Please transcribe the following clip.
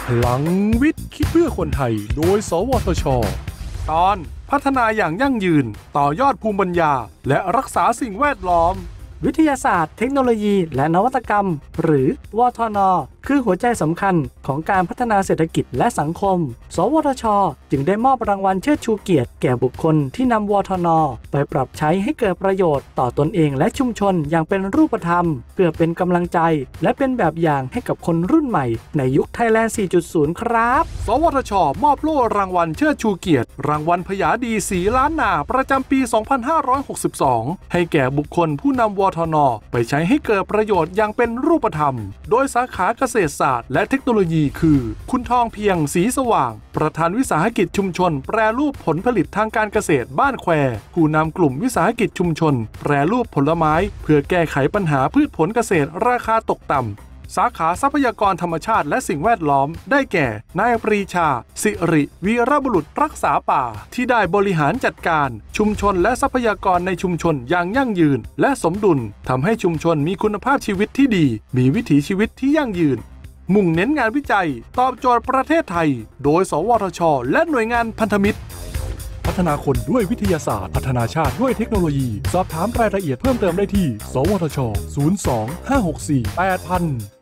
พลังวิทย์คิดเพื่อคนไทยโดยสวทช.ตอนพัฒนาอย่างยั่งยืนต่อยอดภูมิปัญญาและรักษาสิ่งแวดล้อมวิทยาศาสตร์เทคโนโลยีและนวัตกรรมหรือวทน.คือหัวใจสำคัญของการพัฒนาเศรษฐกิจและสังคมสวทช.จึงได้มอบรางวัลเชิดชูเกียรติแก่บุคคลที่นำวทน.ไปปรับใช้ให้เกิดประโยชน์ต่อตนเองและชุมชนอย่างเป็นรูปธรรมเพื่อเป็นกำลังใจและเป็นแบบอย่างให้กับคนรุ่นใหม่ในยุคไทยแลนด์ 4.0 ครับสวทช.มอบโล่รางวัลเชิดชูเกียรติรางวัลพญาดีศรีล้านนาประจำปี 2562 ให้แก่บุคคลผู้นำวทน.ไปใช้ให้เกิดประโยชน์อย่างเป็นรูปธรรมโดยสาขาเกษตรศาสตร์และเทคโนโลยีคือคุณทองเพียงศรีสว่างประธานวิสาหกิจชุมชนแปรรูปผลผลิตทางการเกษตรบ้านแควผู้นำกลุ่มวิสาหกิจชุมชนแปรรูปผลไม้เพื่อแก้ไขปัญหาพืชผลเกษตรราคาตกต่ำสาขาทรัพยากรธรรมชาติและสิ่งแวดล้อมได้แก่นายปรีชาสิริวีรบุรุษรักษาป่าที่ได้บริหารจัดการชุมชนและทรัพยากรในชุมชนอย่างยั่งยืนและสมดุลทำให้ชุมชนมีคุณภาพชีวิตที่ดีมีวิถีชีวิตที่ยั่งยืนมุ่งเน้นงานวิจัยตอบโจทย์ประเทศไทยโดยสวทช.และหน่วยงานพันธมิตรพัฒนาคนด้วยวิทยาศาสตร์พัฒนาชาติด้วยเทคโนโลยีสอบถามรายละเอียดเพิ่มเติมได้ที่สวทช. 02 564 8000